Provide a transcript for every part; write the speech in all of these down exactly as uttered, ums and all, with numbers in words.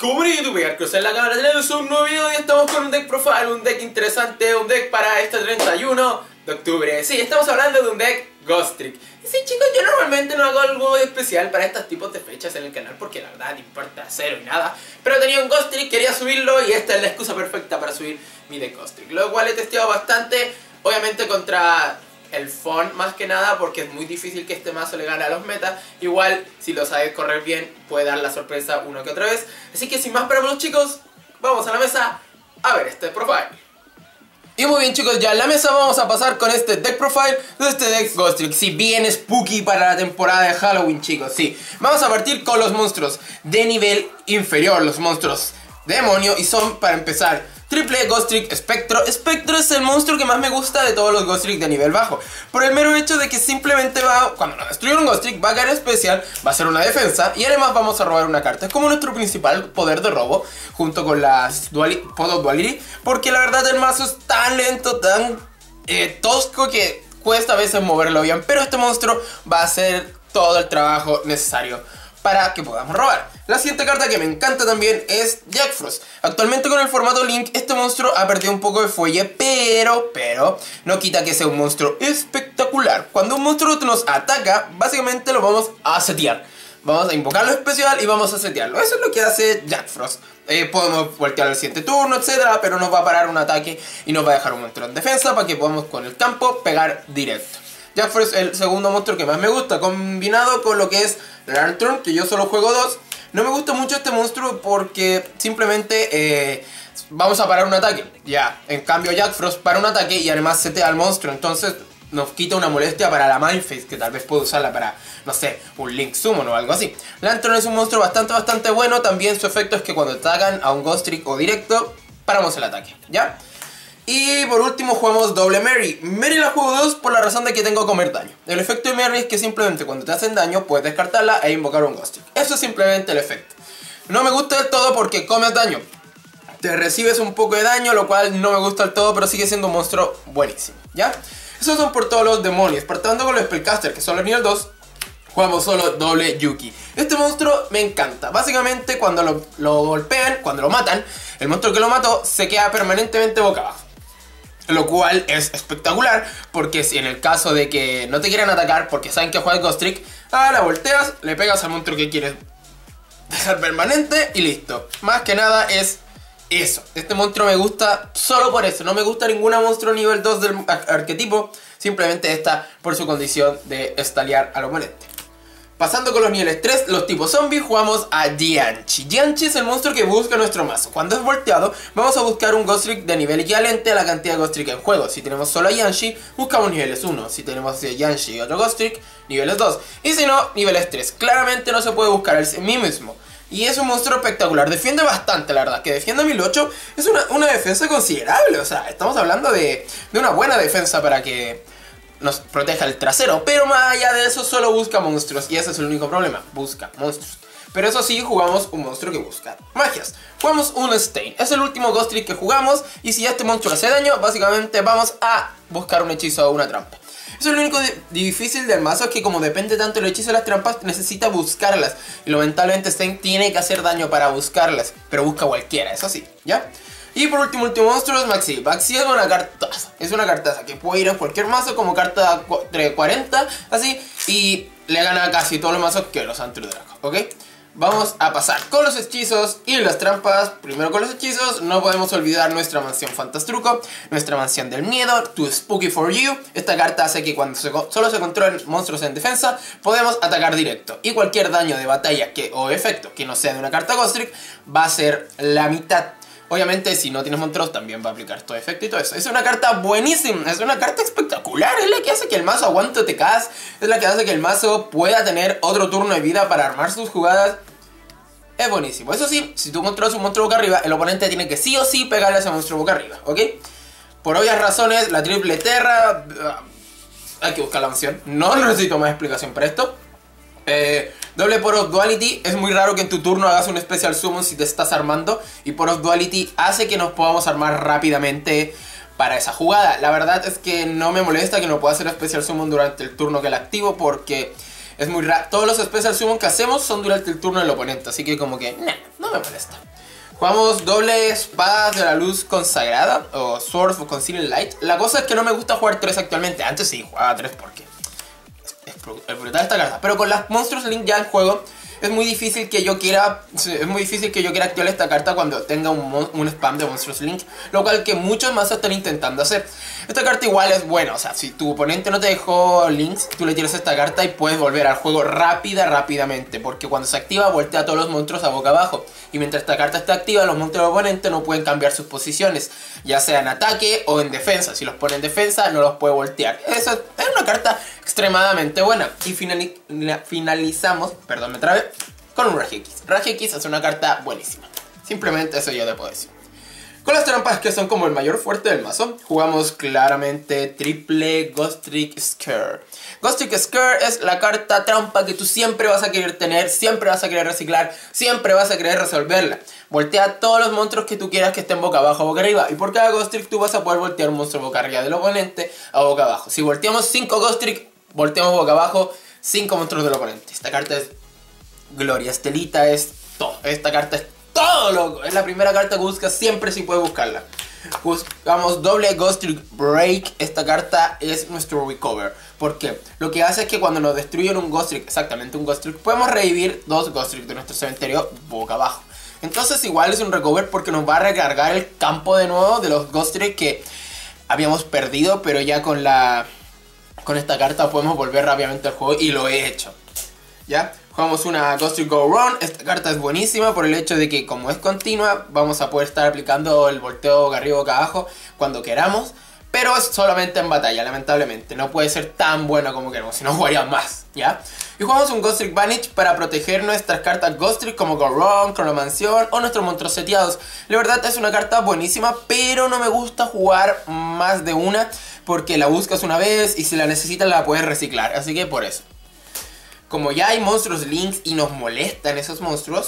Comunidad YouTube, Cruz en la cámara, tenemos un nuevo video y estamos con un deck profile, un deck interesante, un deck para este treinta y uno de octubre. Sí, estamos hablando de un deck Ghost Trick. Y sí, chicos, yo normalmente no hago algo especial para estos tipos de fechas en el canal porque la verdad no importa cero y nada. Pero tenía un Ghost Trick, quería subirlo y esta es la excusa perfecta para subir mi deck Ghost Trick. Lo cual he testeado bastante, obviamente contra el font más que nada, porque es muy difícil que este mazo le gane a los metas. Igual, si lo sabes correr bien, puede dar la sorpresa una que otra vez. Así que sin más preámbulos, chicos, vamos a la mesa a ver este profile. Y muy bien, chicos, ya en la mesa vamos a pasar con este deck profile de este deck Ghost Trick. Si bien spooky para la temporada de Halloween, chicos, sí. Vamos a partir con los monstruos de nivel inferior, los monstruos demonio, y son, para empezar, triple Ghost Trick Espectro. Espectro es el monstruo que más me gusta de todos los Ghost Trick de nivel bajo, por el mero hecho de que simplemente va, cuando nos destruye un Ghost Trick, va a caer especial, va a ser una defensa y además vamos a robar una carta. Es como nuestro principal poder de robo, junto con las duali Pod of Duality, porque la verdad el mazo es tan lento, tan eh, tosco que cuesta a veces moverlo bien, pero este monstruo va a hacer todo el trabajo necesario para que podamos robar. La siguiente carta que me encanta también es Jack Frost. Actualmente con el formato Link este monstruo ha perdido un poco de fuelle, pero, pero, no quita que sea un monstruo espectacular. Cuando un monstruo nos ataca, básicamente lo vamos a setear. Vamos a invocarlo especial y vamos a setearlo. Eso es lo que hace Jack Frost. Eh, podemos voltear al siguiente turno, etcétera, pero nos va a parar un ataque y nos va a dejar un monstruo en defensa para que podamos con el campo pegar directo. Jack Frost es el segundo monstruo que más me gusta, combinado con lo que es Lantern, que yo solo juego dos. No me gusta mucho este monstruo porque simplemente eh, vamos a parar un ataque. Ya, en cambio Jack Frost para un ataque y además setea al monstruo. Entonces nos quita una molestia para la Mindphase, que tal vez puedo usarla para, no sé, un Link Summon o algo así. Lantern es un monstruo bastante, bastante bueno. También su efecto es que cuando atacan a un Ghost Trick o directo, paramos el ataque, ¿ya? Y por último jugamos doble Mary. Mary la juego dos por la razón de que tengo que comer daño. El efecto de Mary es que simplemente cuando te hacen daño puedes descartarla e invocar un Ghost Trick. Eso es simplemente el efecto. No me gusta del todo porque comes daño. Te recibes un poco de daño, lo cual no me gusta del todo, pero sigue siendo un monstruo buenísimo, ¿ya? Esos son por todos los demonios. Partando con los Spellcaster, que son los nivel dos, jugamos solo doble Yuki. Este monstruo me encanta. Básicamente cuando lo, lo golpean, cuando lo matan, el monstruo que lo mató se queda permanentemente boca abajo. Lo cual es espectacular, porque si en el caso de que no te quieran atacar porque saben que juegas Ghost Trick, ah, la volteas, le pegas al monstruo que quieres dejar permanente y listo. Más que nada es eso. Este monstruo me gusta solo por eso. No me gusta ninguna monstruo nivel dos del ar arquetipo. Simplemente está por su condición de estalear al oponente. Pasando con los niveles tres, los tipos zombie, jugamos a Dianchi. Dianchi es el monstruo que busca nuestro mazo. Cuando es volteado, vamos a buscar un Ghost Trick de nivel equivalente a la cantidad de Ghost Trick en juego. Si tenemos solo a Dianchi, buscamos niveles uno. Si tenemos a Dianchi y otro Ghost Trick, niveles dos. Y si no, niveles tres. Claramente no se puede buscar el mí mismo. Y es un monstruo espectacular. Defiende bastante, la verdad. Que defiende a mil ocho es una, una defensa considerable. O sea, estamos hablando de, de una buena defensa para que nos proteja el trasero, pero más allá de eso solo busca monstruos y ese es el único problema, busca monstruos. Pero eso sí, jugamos un monstruo que busca magias. Jugamos un Stain, es el último Ghost Trick que jugamos y si este monstruo hace daño, básicamente vamos a buscar un hechizo o una trampa. Eso es lo único de, difícil del mazo, es que como depende tanto del hechizo de las trampas, necesita buscarlas. Y lamentablemente Stain tiene que hacer daño para buscarlas, pero busca cualquiera, eso sí, ¿ya? Y por último, último monstruo es Maxi. Maxi es una cartaza. Es una cartaza que puede ir en cualquier mazo como carta de cuarenta, así. Y le gana a casi todos los mazos que los Antru Draco, ¿ok? Vamos a pasar con los hechizos y las trampas. Primero con los hechizos, no podemos olvidar nuestra mansión Fantastruco, nuestra mansión del miedo, Too Spooky for You. Esta carta hace que cuando se, solo se controlen monstruos en defensa, podemos atacar directo. Y cualquier daño de batalla que, o efecto que no sea de una carta Ghost Trick va a ser la mitad. Obviamente si no tienes monstruos también va a aplicar todo efecto y todo eso. Es una carta buenísima, es una carta espectacular. Es la que hace que el mazo aguante T Ks. Es la que hace que el mazo pueda tener otro turno de vida para armar sus jugadas. Es buenísimo. Eso sí, si tú controlas un monstruo boca arriba, el oponente tiene que sí o sí pegarle a ese monstruo boca arriba, ¿ok? Por obvias razones, la triple terra, hay que buscar la mansión. No necesito más explicación para esto. Eh, doble Pod of Duality, es muy raro que en tu turno hagas un Special Summon si te estás armando. Y Pod of Duality hace que nos podamos armar rápidamente para esa jugada. La verdad es que no me molesta que no pueda hacer Special Summon durante el turno que la activo, porque Es muy raro. Todos los Special Summon que hacemos son durante el turno del oponente. Así que como que, nah, no me molesta. Jugamos doble espadas de la luz consagrada. O Sword of Concealing Light. La cosa es que no me gusta jugar tres actualmente. Antes sí, jugaba tres porque es, es brutal esta carta. Pero con las Monsters Link ya en juego, es muy difícil que yo quiera Es muy difícil que yo quiera activar esta carta cuando tenga un, un spam de Monsters Link. Lo cual que muchos más están intentando hacer. Esta carta igual es buena, o sea, si tu oponente no te dejó links, tú le tiras esta carta y puedes volver al juego rápida, rápidamente. Porque cuando se activa, voltea a todos los monstruos a boca abajo. Y mientras esta carta está activa, los monstruos del oponente no pueden cambiar sus posiciones, ya sea en ataque o en defensa. Si los pone en defensa, no los puede voltear. Eso es una carta extremadamente buena. Y finali finalizamos, perdón, me trabé, con un Rage X. Rage X es una carta buenísima. Simplemente eso yo te puedo decir. Con las trampas que son como el mayor fuerte del mazo, jugamos claramente triple Ghost Trick Scare. Ghost Trick Scare es la carta trampa que tú siempre vas a querer tener, siempre vas a querer reciclar, siempre vas a querer resolverla. Voltea todos los monstruos que tú quieras que estén boca abajo o boca arriba. Y por cada Ghost Trick tú vas a poder voltear un monstruo boca arriba del oponente a boca abajo. Si volteamos cinco Ghost Trick, volteamos boca abajo cinco monstruos del oponente. Esta carta es gloria, Estelita es todo. Esta carta es todo, loco. Es la primera carta que buscas siempre si puedes buscarla. Buscamos doble Ghost Trick Break. Esta carta es nuestro recover. ¿Por qué? Lo que hace es que cuando nos destruyen un Ghost Trick, exactamente un Ghost Trick, podemos revivir dos Ghost Trick de nuestro cementerio boca abajo. Entonces igual es un recover porque nos va a recargar el campo de nuevo de los Ghost Trick que habíamos perdido, pero ya con la con esta carta podemos volver rápidamente al juego y lo he hecho. ¿Ya? Jugamos una Ghost Trick Go Run. Esta carta es buenísima por el hecho de que como es continua, vamos a poder estar aplicando el volteo boca arriba boca abajo cuando queramos. Pero es solamente en batalla, lamentablemente. No puede ser tan buena como queremos, si no jugaría más, ¿ya? Y jugamos un Ghost Trick Vanish para proteger nuestras cartas Ghost Trick como Go Run, Cronomanción o nuestros monstruos seteados. La verdad es una carta buenísima, pero no me gusta jugar más de una porque la buscas una vez y si la necesitas la puedes reciclar. Así que por eso. Como ya hay monstruos links y nos molestan esos monstruos,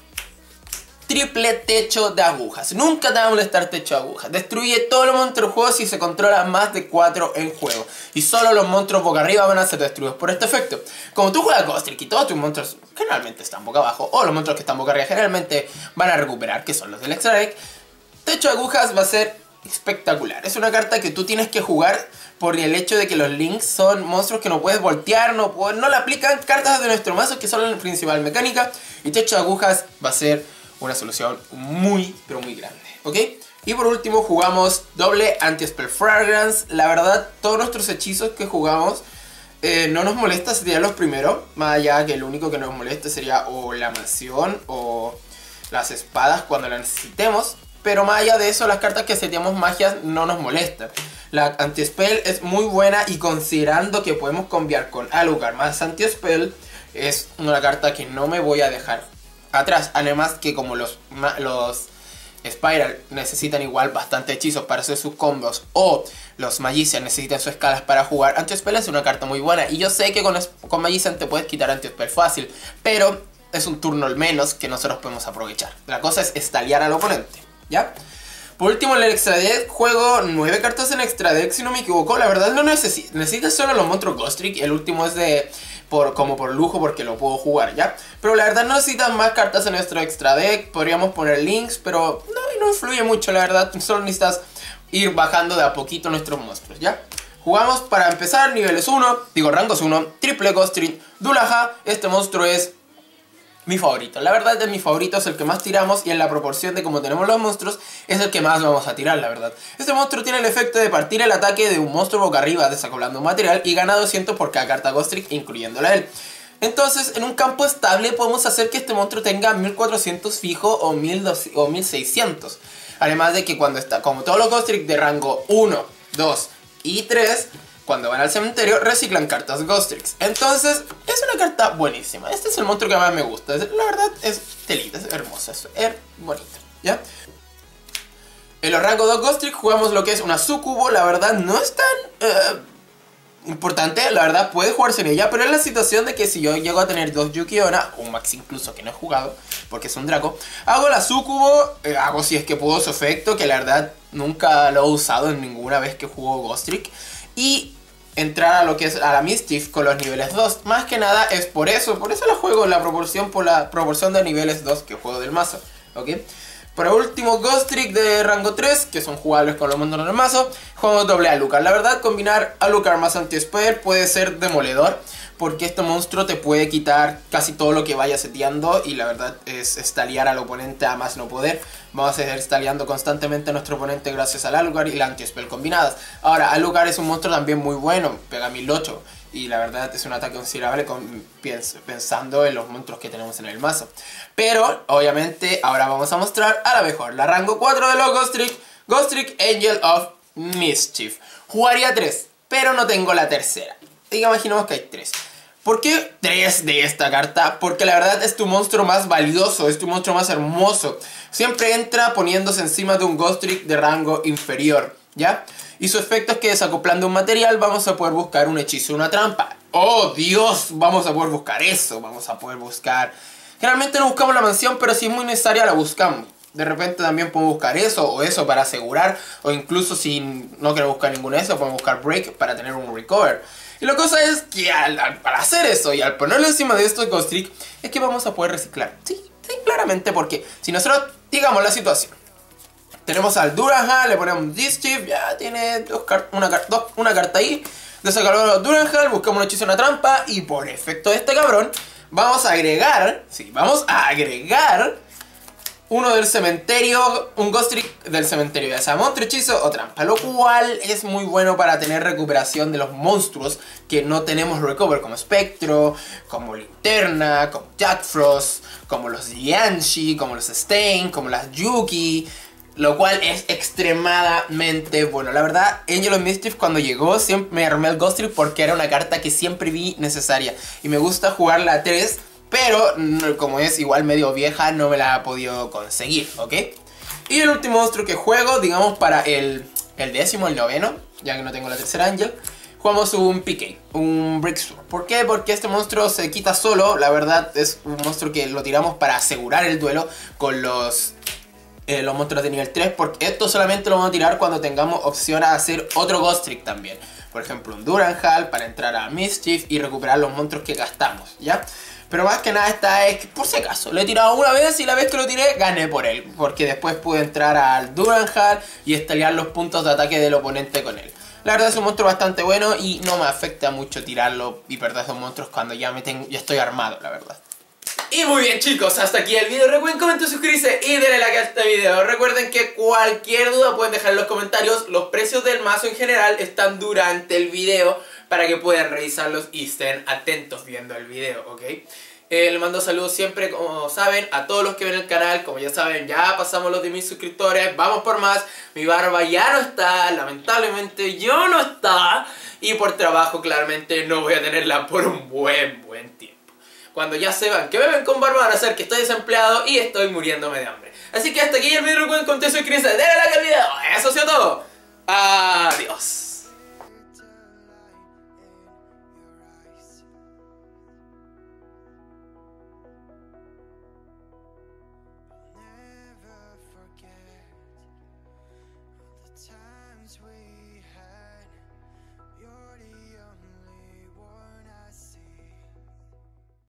triple techo de agujas. Nunca te va a molestar techo de agujas. Destruye todos los monstruos del juego si se controla más de cuatro en juego. Y solo los monstruos boca arriba van a ser destruidos por este efecto. Como tú juegas Ghost Trick y todos tus monstruos generalmente están boca abajo, o los monstruos que están boca arriba generalmente van a recuperar, que son los del extra deck, techo de agujas va a ser espectacular. Es una carta que tú tienes que jugar por el hecho de que los links son monstruos que no puedes voltear, no, puedes, no le aplican cartas de nuestro mazo que son la principal mecánica. Y techo de agujas va a ser una solución muy, pero muy grande, ¿ok? Y por último jugamos doble Anti-Spell Fragrance. La verdad, todos nuestros hechizos que jugamos eh, no nos molesta, serían los primeros. Más allá que el único que nos moleste sería o la mansión o las espadas cuando las necesitemos. Pero más allá de eso, las cartas que seteamos magias no nos molestan. La Anti-Spell es muy buena y considerando que podemos cambiar con Alucard más Anti-Spell, es una carta que no me voy a dejar atrás. Además que como los, los Spiral necesitan igual bastante hechizos para hacer sus combos, o los Magician necesitan sus escalas para jugar, Anti-Spell es una carta muy buena. Y yo sé que con, con Magician te puedes quitar Anti-Spell fácil, pero es un turno al menos que nosotros podemos aprovechar. La cosa es estaliar al oponente, ¿ya? Por último, en el extra deck juego nueve cartas en extra deck, si no me equivoco. La verdad no necesito, necesitas solo los monstruos Ghost Trick. El último es de por, como por lujo porque lo puedo jugar, ¿ya? Pero la verdad no necesitas más cartas en nuestro extra deck. Podríamos poner links, pero no, no influye mucho, la verdad. Solo necesitas ir bajando de a poquito nuestros monstruos, ¿ya? Jugamos para empezar niveles uno, digo rangos uno, triple Ghost Trick, Dullaha. Este monstruo es mi favorito, la verdad es mi favorito, es el que más tiramos y en la proporción de como tenemos los monstruos es el que más vamos a tirar, la verdad. Este monstruo tiene el efecto de partir el ataque de un monstruo boca arriba desacoplando un material y gana doscientos por cada carta Ghost Trick, incluyéndola a él. Entonces en un campo estable podemos hacer que este monstruo tenga mil cuatrocientos fijo o, mil doscientos, o mil seiscientos. Además de que cuando está, como todos los Ghost Trick de rango uno, dos y tres, cuando van al cementerio reciclan cartas Ghost Tricks. Entonces es una carta buenísima. Este es el monstruo que más me gusta. La verdad es telita, es hermosa, es, es bonita, ¿ya? En los rangos dos Ghost Trick jugamos lo que es una Sucubo. La verdad no es tan uh, importante. La verdad puede jugarse en ella, pero es la situación de que si yo llego a tener dos Yuki-Onna, o Max incluso, que no he jugado porque es un Draco, hago la Sucubo, eh, hago si es que puedo su efecto, que la verdad nunca lo he usado en ninguna vez que juego Ghost Trick. Y entrar a lo que es a la Mischief con los niveles dos. Más que nada es por eso, por eso la juego, la proporción por la proporción de niveles dos que juego del mazo, ¿ok? Por último, Ghost Trick de rango tres, que son jugables con los monstruos del mazo. Juego doble Alucard. La verdad, combinar Alucard más anti-spell puede ser demoledor, porque este monstruo te puede quitar casi todo lo que vaya seteando. Y la verdad es estaliar al oponente a más no poder. Vamos a estar estaliando constantemente a nuestro oponente gracias al Alucard y la anti-spell combinadas. Ahora, Alucard es un monstruo también muy bueno, pega mil ocho. Y la verdad es un ataque considerable con, pensando en los monstruos que tenemos en el mazo. Pero, obviamente, ahora vamos a mostrar a la mejor. La rango cuatro de los Ghost Trick, Ghost Trick Angel of Mischief. Jugaría tres, pero no tengo la tercera. Y imaginemos que hay tres. ¿Por qué tres de esta carta? Porque la verdad es tu monstruo más valioso, es tu monstruo más hermoso. Siempre entra poniéndose encima de un Ghost Trick de rango inferior, ¿ya? Y su efecto es que desacoplando un material vamos a poder buscar un hechizo, una trampa. ¡Oh, Dios! Vamos a poder buscar eso, vamos a poder buscar... Generalmente no buscamos la mansión, pero si es muy necesaria la buscamos. De repente también podemos buscar eso o eso para asegurar. O incluso si no queremos buscar ninguno de eso, podemos buscar Break para tener un Recover. Y la cosa es que al, al, al hacer eso y al ponerlo encima de estos Ghost Trick, es que vamos a poder reciclar. Sí, sí, claramente, porque si nosotros, digamos la situación, tenemos al Duranhal, le ponemos Mischief, ya tiene dos una, dos, una carta ahí. Desacalamos al Duranhal, buscamos un hechizo, una trampa. Y por efecto de este cabrón, vamos a agregar, sí, vamos a agregar uno del cementerio, un Ghost Trick del cementerio, ya sea monstruo, hechizo o trampa. Lo cual es muy bueno para tener recuperación de los monstruos que no tenemos recover, como Spectro, como Linterna, como Jack Frost, como los Yanshi, como los Stain, como las Yuki. Lo cual es extremadamente bueno. La verdad, Angel of Mischief cuando llegó siempre me armé el Ghost Trick porque era una carta que siempre vi necesaria. Y me gusta jugarla a tres, pero como es igual medio vieja no me la he podido conseguir, ¿ok? Y el último monstruo que juego, digamos para el, el décimo, el noveno, ya que no tengo la tercera Angel, jugamos un P K, un Breakthrough. ¿Por qué? Porque este monstruo se quita solo. La verdad es un monstruo que lo tiramos para asegurar el duelo con los... Eh, los monstruos de nivel tres, porque esto solamente lo vamos a tirar cuando tengamos opción a hacer otro Ghost Trick también. Por ejemplo, un Duranhal para entrar a Mischief y recuperar los monstruos que gastamos, ¿ya? Pero más que nada esta es, por si acaso, lo he tirado una vez y la vez que lo tiré gané por él, porque después pude entrar al Duranhal y estalear los puntos de ataque del oponente con él. La verdad es un monstruo bastante bueno y no me afecta mucho tirarlo y perder esos monstruos cuando ya, me tengo, ya estoy armado, la verdad. Y muy bien chicos, hasta aquí el video. Recuerden comentar, suscribirse y denle like a este video. Recuerden que cualquier duda pueden dejar en los comentarios. Los precios del mazo en general están durante el video para que puedan revisarlos y estén atentos viendo el video, ¿ok? Eh, les mando saludos siempre, como saben, a todos los que ven el canal. Como ya saben, ya pasamos los diez mil suscriptores. Vamos por más. Mi barba ya no está, lamentablemente yo no está. Y por trabajo claramente no voy a tenerla por un buen, buen tiempo. Cuando ya sepan que me ven con barba van a saber que estoy desempleado y estoy muriéndome de hambre. Así que hasta aquí el video. Recuerden comentar, suscribirse, denle like al video. Eso ha sido todo. Adiós. times we